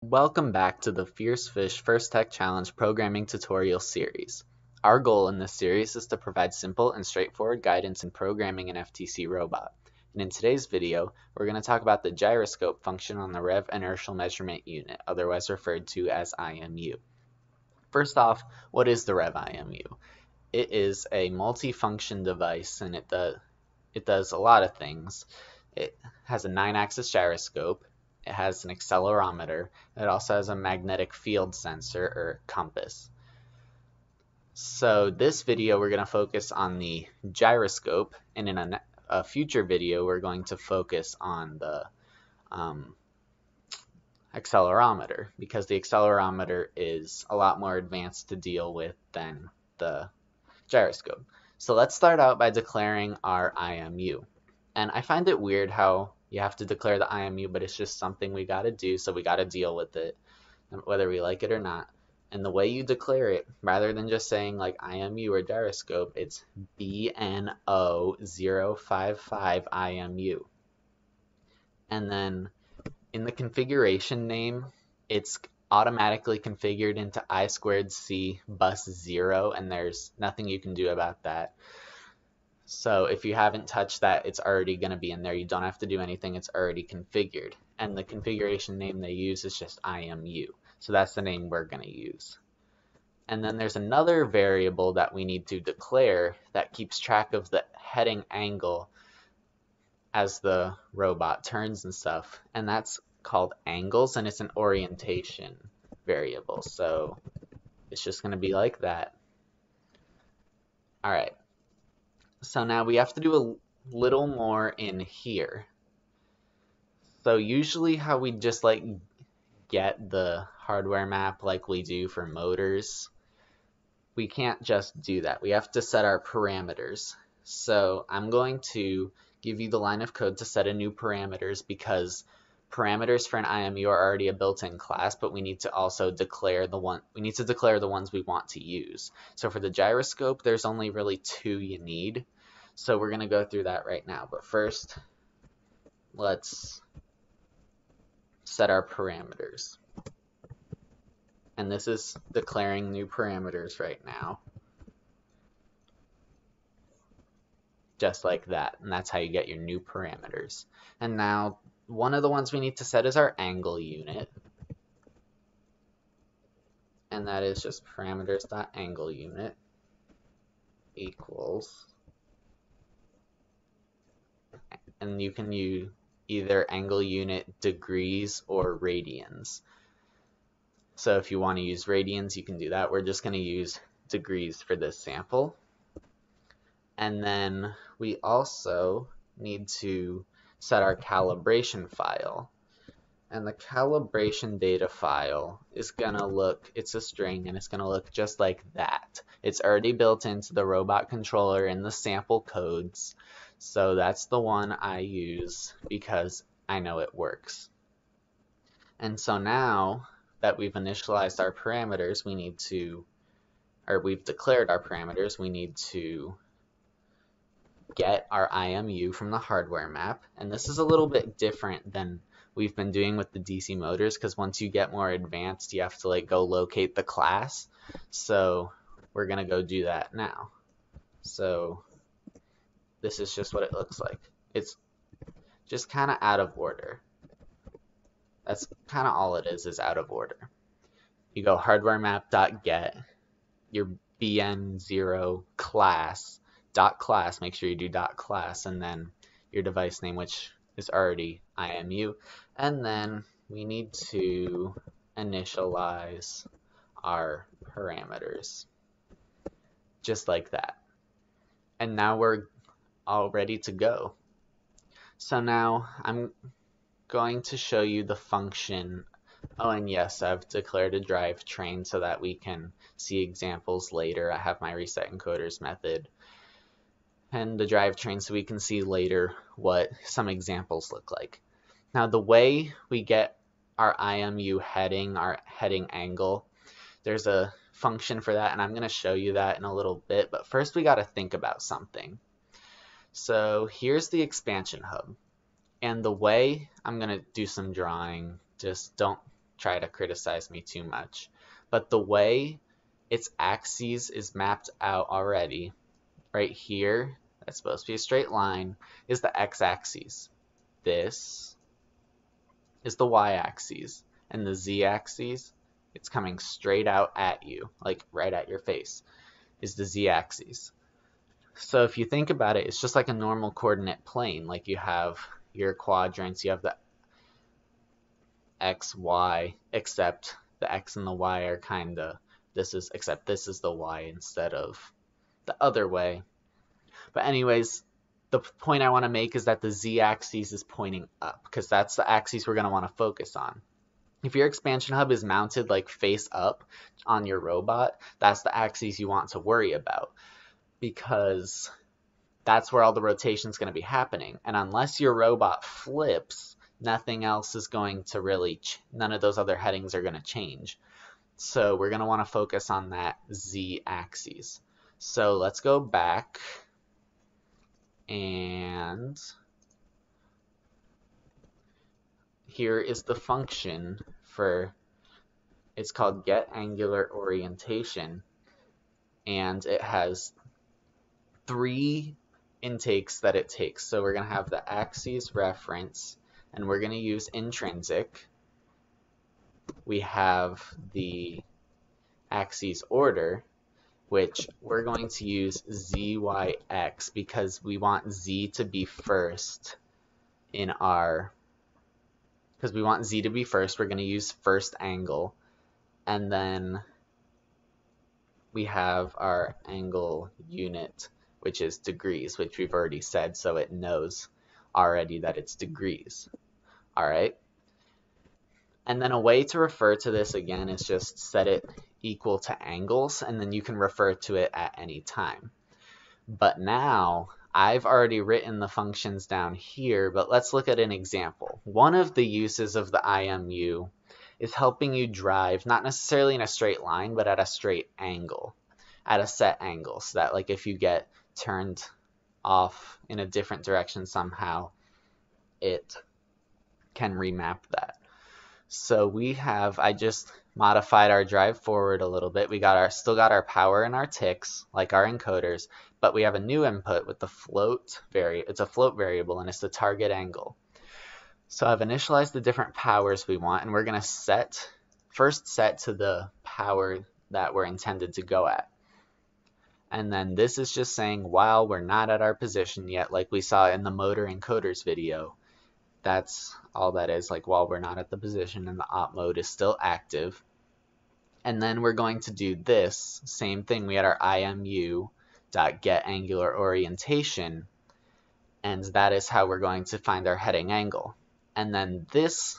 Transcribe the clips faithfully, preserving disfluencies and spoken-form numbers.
Welcome back to the Fierce Fish First Tech Challenge programming tutorial series. Our goal in this series is to provide simple and straightforward guidance in programming an F T C robot. And in today's video, we're going to talk about the gyroscope function on the R E V Inertial Measurement Unit, otherwise referred to as I M U. First off, what is the R E V I M U? It is a multi-function device, and it does, it does a lot of things. It has a nine-axis gyroscope. It has an accelerometer. It also has a magnetic field sensor or compass. So this video we're going to focus on the gyroscope, and in a, a future video we're going to focus on the um, accelerometer, because the accelerometer is a lot more advanced to deal with than the gyroscope. So let's start out by declaring our I M U. And I find it weird how you have to declare the I M U, but it's just something we got to do, so we got to deal with it, whether we like it or not. And the way you declare it, rather than just saying like I M U or gyroscope, it's B N O zero five five I M U. And then in the configuration name, it's automatically configured into I squared C bus zero, and there's nothing you can do about that. So if you haven't touched that, it's already going to be in there. You don't have to do anything. It's already configured. And the configuration name they use is just I M U. So that's the name we're going to use. And then there's another variable that we need to declare that keeps track of the heading angle as the robot turns and stuff. And that's called angles, and it's an orientation variable. So it's just going to be like that. All right. So now we have to do a little more in here. So usually how we just like get the hardware map like we do for motors, we can't just do that. We have to set our parameters. So I'm going to give you the line of code to set a new parameters, because parameters for an I M U are already a built-in class, but we need to also declare the one we need to declare the ones we want to use. So for the gyroscope, there's only really two you need. So we're going to go through that right now. But first, let's set our parameters. And this is declaring new parameters right now. Just like that. And that's how you get your new parameters. And now, one of the ones we need to set is our angle unit. And that is just parameters.angle unit equals, and you can use either angle unit degrees or radians. So if you want to use radians, you can do that. We're just going to use degrees for this sample. And then we also need to set our calibration file. And the calibration data file is going to look, it's a string, and it's going to look just like that. It's already built into the robot controller in the sample codes. So that's the one I use because I know it works. And so now that we've initialized our parameters, we need to, or we've declared our parameters, we need to get our I M U from the hardware map. And this is a little bit different than we've been doing with the D C motors, because once you get more advanced, you have to like go locate the class. So we're going to go do that now. So this is just what it looks like. It's just kind of out of order. That's kind of all it is, is out of order. You go hardware map.get, your B N zero class, dot class, make sure you do dot class, and then your device name, which is already I M U. And then we need to initialize our parameters. Just like that. And now we're all ready to go. So now I'm going to show you the function. Oh, and yes, I've declared a drivetrain so that we can see examples later. I have my reset encoders method and the drivetrain so we can see later what some examples look like. Now the way we get our I M U heading, our heading angle, there's a function for that, and I'm going to show you that in a little bit. But first we got to think about something. So here's the expansion hub, and the way I'm going to do some drawing, just don't try to criticize me too much. But the way its axes is mapped out already, right here, that's supposed to be a straight line, is the x-axis. This is the y-axis. And the z-axis, it's coming straight out at you, like right at your face, is the z-axis. So if you think about it, it's just like a normal coordinate plane. Like you have your quadrants, you have the x, y, except the x and the y are kind of, this is, except this is the y instead of the other way. But anyways, the point I want to make is that the z-axis is pointing up, because that's the axis we're going to want to focus on. If your expansion hub is mounted like face up on your robot, that's the axis you want to worry about, because that's where all the rotation is going to be happening. And unless your robot flips, nothing else is going to really, ch none of those other headings are going to change. So we're going to want to focus on that z-axis. So let's go back, and here is the function for, it's called get angular orientation, and it has three intakes that it takes. So we're going to have the axis reference, and we're going to use intrinsic. We have the axis order, which we're going to use Z Y X because we want Z to be first in our, because we want Z to be first, we're going to use first angle. And then we have our angle unit, which is degrees, which we've already said, so it knows already that it's degrees. All right. And then a way to refer to this again is just set it equal to angles, and then you can refer to it at any time. But now I've already written the functions down here, but let's look at an example. One of the uses of the I M U is helping you drive, not necessarily in a straight line, but at a straight angle, at a set angle, so that like if you get turned off in a different direction somehow, it can remap that. So we have, I just modified our drive forward a little bit. We got our, still got our power and our ticks, like our encoders, but we have a new input with the float vari, it's a float variable, and it's the target angle. So I've initialized the different powers we want, and we're going to set, first set to the power that we're intended to go at. And then this is just saying while we're not at our position yet, like we saw in the motor encoders video. That's all that is, like while we're not at the position and the op mode is still active. And then we're going to do this same thing. We had our I M U dot get angular orientation, and that is how we're going to find our heading angle. And then this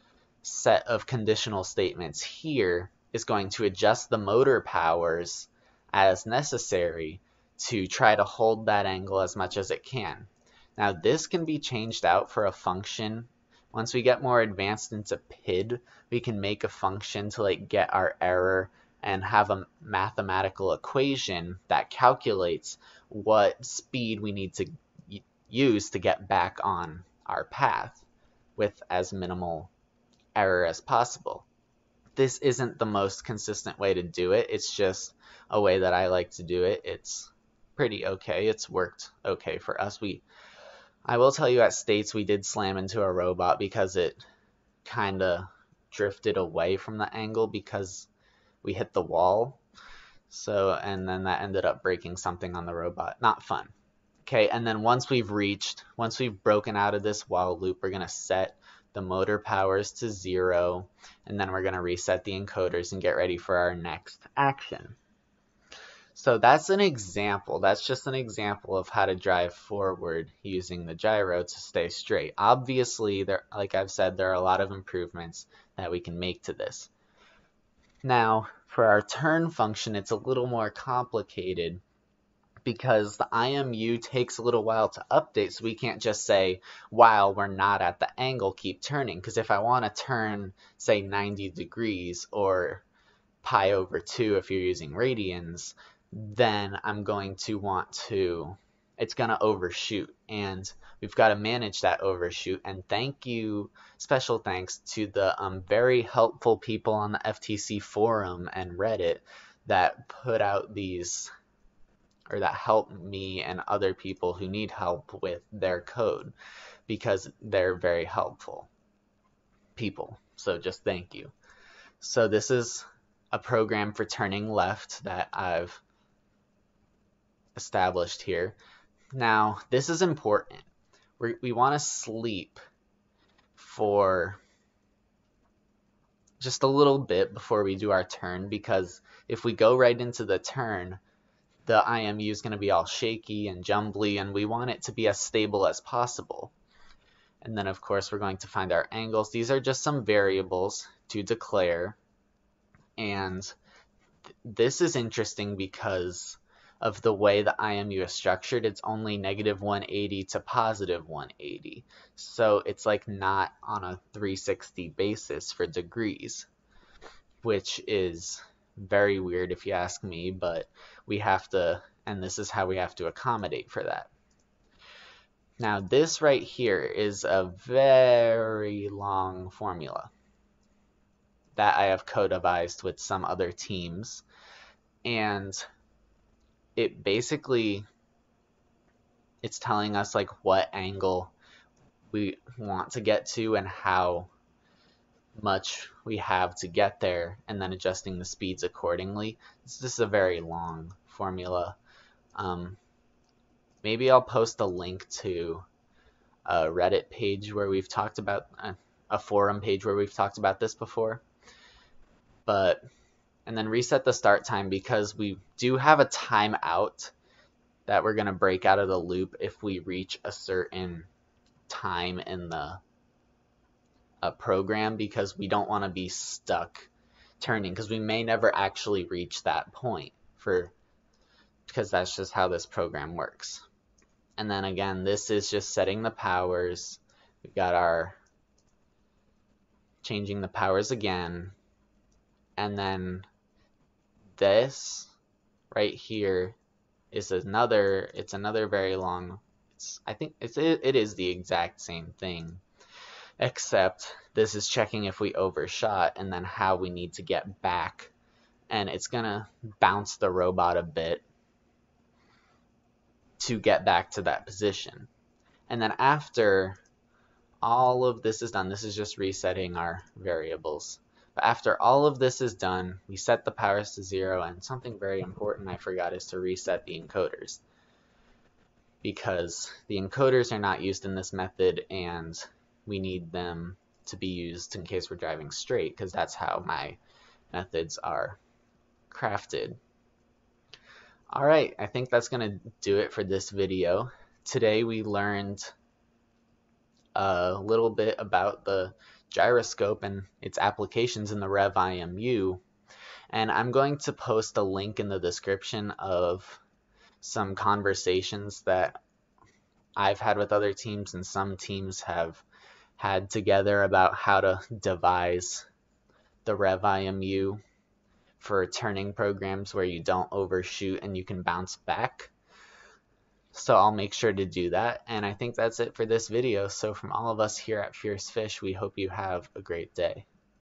set of conditional statements here is going to adjust the motor powers as necessary to try to hold that angle as much as it can. Now this can be changed out for a function. Once we get more advanced into P I D, we can make a function to like get our error and have a mathematical equation that calculates what speed we need to use to get back on our path with as minimal error as possible. This isn't the most consistent way to do it. It's just a way that I like to do it. It's pretty okay. It's worked okay for us. We I will tell you at States we did slam into a robot because it kind of drifted away from the angle because we hit the wall. So, and then that ended up breaking something on the robot. Not fun. Okay, and then once we've reached, once we've broken out of this while loop, we're going to set the motor powers to zero, and then we're going to reset the encoders and get ready for our next action. So that's an example. That's just an example of how to drive forward using the gyro to stay straight. Obviously, there, like I've said, there are a lot of improvements that we can make to this. Now, for our turn function, it's a little more complicated because the I M U takes a little while to update, so we can't just say, while we're not at the angle, keep turning. Because if I want to turn, say, ninety degrees or pi over two if you're using radians, then I'm going to want to it's going to overshoot, and we've got to manage that overshoot. And thank you, special thanks to the um, very helpful people on the F T C forum and Reddit that put out these, or that help me and other people who need help with their code, because they're very helpful people. So just thank you. So this is a program for turning left that I've established here. Now, this is important. We're, we want to sleep for just a little bit before we do our turn, because if we go right into the turn, the I M U is going to be all shaky and jumbly, and we want it to be as stable as possible. And then, of course, we're going to find our angles. These are just some variables to declare. And th this is interesting because of the way the I M U is structured. It's only negative one eighty to positive one eighty. So it's like not on a three sixty basis for degrees, which is very weird if you ask me, but we have to, and this is how we have to accommodate for that. Now this right here is a very long formula that I have co-devised with some other teams, and it basically, it's telling us like what angle we want to get to and how much we have to get there, and then adjusting the speeds accordingly. This is a very long formula. Um, maybe I'll post a link to a Reddit page where we've talked about, uh, a forum page where we've talked about this before. But, and then reset the start time, because we do have a timeout that we're going to break out of the loop if we reach a certain time in the uh, program, because we don't want to be stuck turning, because we may never actually reach that point, for because that's just how this program works. And then again, this is just setting the powers. We've got our changing the powers again, and then this right here is another, it's another very long, it's, I think it's, it, it is the exact same thing, except this is checking if we overshot and then how we need to get back, and it's gonna bounce the robot a bit to get back to that position. And then after all of this is done, this is just resetting our variables. But after all of this is done, we set the powers to zero, and something very important I forgot is to reset the encoders, because the encoders are not used in this method, and we need them to be used in case we're driving straight, because that's how my methods are crafted. Alright, I think that's going to do it for this video. Today we learned a little bit about the gyroscope and its applications in the R E V I M U, and I'm going to post a link in the description of some conversations that I've had with other teams and some teams have had together about how to devise the R E V I M U for turning programs where you don't overshoot and you can bounce back. So I'll make sure to do that, and I think that's it for this video. So from all of us here at Fierce Fish, we hope you have a great day.